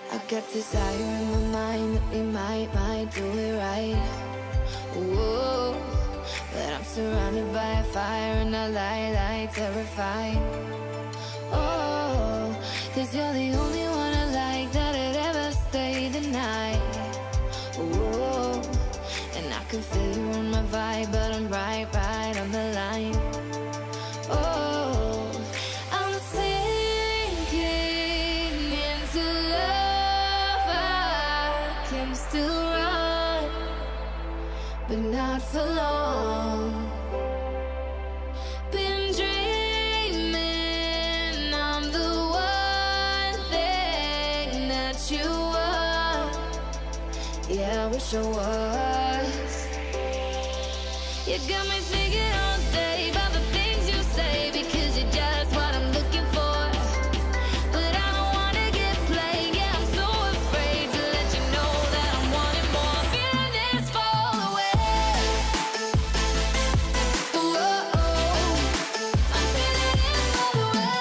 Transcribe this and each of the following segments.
I got desire in my mind that we might do it right. Whoa, but I'm surrounded by a fire and I lie terrified. Oh, 'cause you're the only one I like that'd ever stay the night. Whoa, and I can feel you on my vibe, but I'm right on the line. Oh, I'm sinking into love. I can still run, but not for long. Been dreaming I'm the one thing that you want. Yeah, I wish I was. You got me thinking all day about the things you say, because you're just what I'm looking for. But I don't wanna get played, yeah, I'm so afraid to let you know that I'm wanting more. Feeling this fall away. Whoa, I'm feeling it fall away.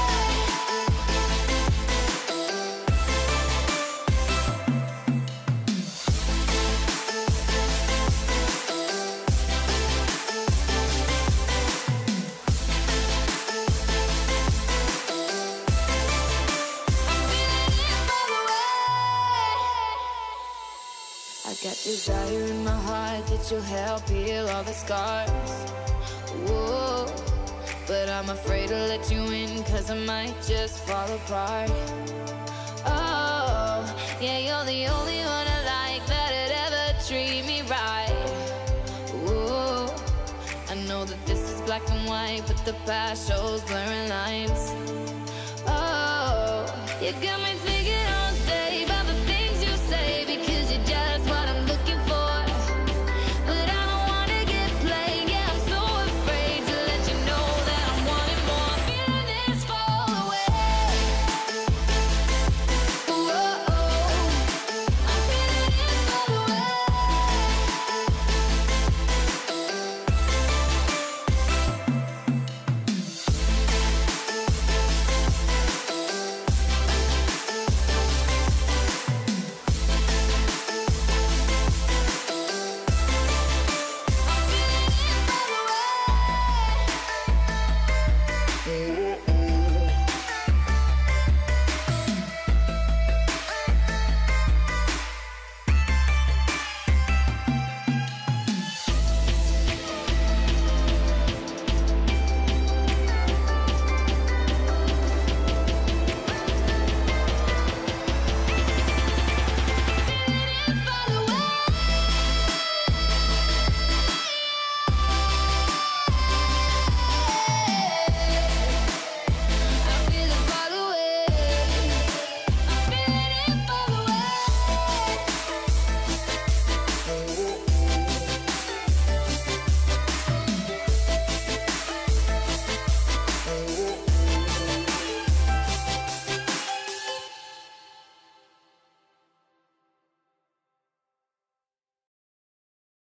I got desire in my heart that you'll help heal all the scars. Whoa, but I'm afraid to let you in, 'cause I might just fall apart. Oh, yeah, you're the only one I like that'd ever treat me right. Whoa, I know that this is black and white, but the past shows blurring lines. Oh, you got me thinking